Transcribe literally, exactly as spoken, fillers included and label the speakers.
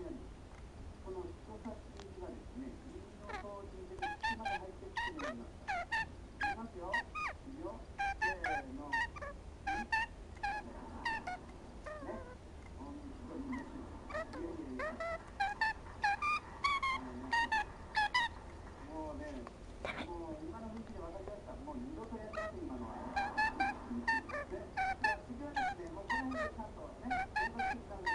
Speaker 1: 今のは。で、次はですね、もうこの辺でちゃんとね、連絡してください。